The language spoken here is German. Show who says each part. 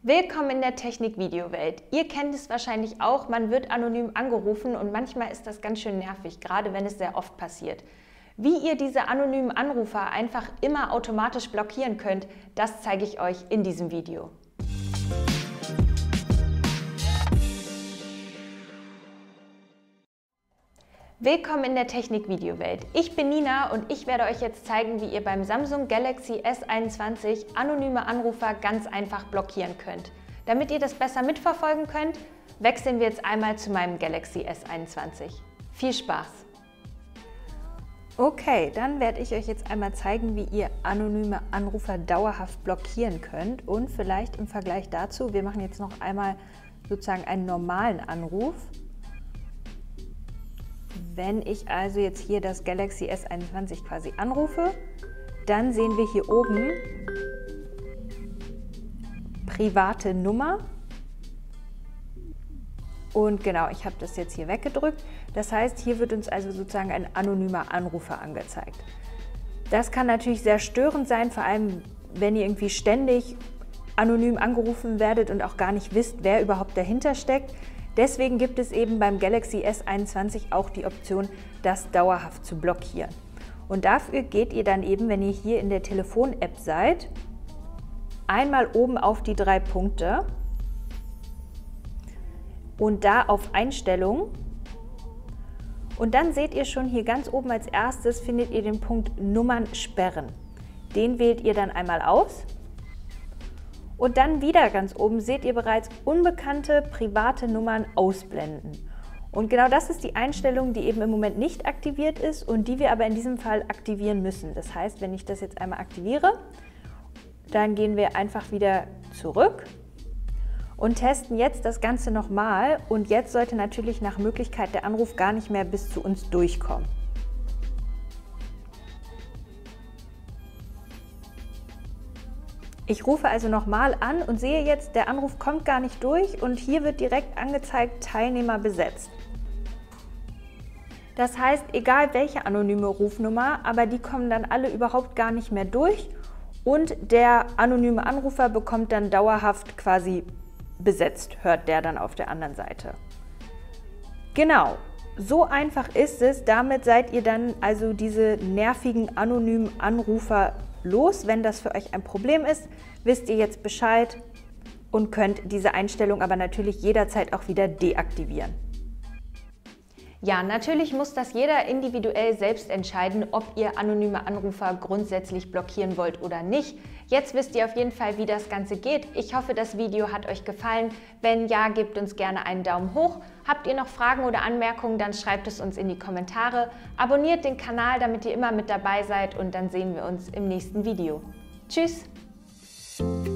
Speaker 1: Willkommen in der Technik-Videowelt. Ihr kennt es wahrscheinlich auch, man wird anonym angerufen und manchmal ist das ganz schön nervig, gerade wenn es sehr oft passiert. Wie ihr diese anonymen Anrufer einfach immer automatisch blockieren könnt, das zeige ich euch in diesem Video. Willkommen in der Technik-Videowelt. Ich bin Nina und ich werde euch jetzt zeigen, wie ihr beim Samsung Galaxy S21 anonyme Anrufer ganz einfach blockieren könnt. Damit ihr das besser mitverfolgen könnt, wechseln wir jetzt einmal zu meinem Galaxy S21. Viel Spaß! Okay, dann werde ich euch jetzt einmal zeigen, wie ihr anonyme Anrufer dauerhaft blockieren könnt und vielleicht im Vergleich dazu, wir machen jetzt noch einmal sozusagen einen normalen Anruf. Wenn ich also jetzt hier das Galaxy S21 quasi anrufe, dann sehen wir hier oben private Nummer und genau, ich habe das jetzt hier weggedrückt. Das heißt, hier wird uns also sozusagen ein anonymer Anrufer angezeigt. Das kann natürlich sehr störend sein, vor allem wenn ihr irgendwie ständig anonym angerufen werdet und auch gar nicht wisst, wer überhaupt dahinter steckt. Deswegen gibt es eben beim Galaxy S21 auch die Option, das dauerhaft zu blockieren. Und dafür geht ihr dann eben, wenn ihr hier in der Telefon-App seid, einmal oben auf die 3 Punkte und da auf Einstellungen. Und dann seht ihr schon hier ganz oben als erstes findet ihr den Punkt Nummern sperren. Den wählt ihr dann einmal aus. Und dann wieder ganz oben seht ihr bereits unbekannte private Nummern ausblenden. Und genau das ist die Einstellung, die eben im Moment nicht aktiviert ist und die wir aber in diesem Fall aktivieren müssen. Das heißt, wenn ich das jetzt einmal aktiviere, dann gehen wir einfach wieder zurück und testen jetzt das Ganze nochmal. Und jetzt sollte natürlich nach Möglichkeit der Anruf gar nicht mehr bis zu uns durchkommen. Ich rufe also nochmal an und sehe jetzt, der Anruf kommt gar nicht durch und hier wird direkt angezeigt, Teilnehmer besetzt. Das heißt, egal welche anonyme Rufnummer, aber die kommen dann alle überhaupt gar nicht mehr durch und der anonyme Anrufer bekommt dann dauerhaft quasi besetzt, hört der dann auf der anderen Seite. Genau, so einfach ist es. Damit seid ihr dann also diese nervigen anonymen Anrufer los. Wenn das für euch ein Problem ist, wisst ihr jetzt Bescheid und könnt diese Einstellung aber natürlich jederzeit auch wieder deaktivieren. Ja, natürlich muss das jeder individuell selbst entscheiden, ob ihr anonyme Anrufer grundsätzlich blockieren wollt oder nicht. Jetzt wisst ihr auf jeden Fall, wie das Ganze geht. Ich hoffe, das Video hat euch gefallen. Wenn ja, gebt uns gerne einen Daumen hoch. Habt ihr noch Fragen oder Anmerkungen, dann schreibt es uns in die Kommentare. Abonniert den Kanal, damit ihr immer mit dabei seid und dann sehen wir uns im nächsten Video. Tschüss!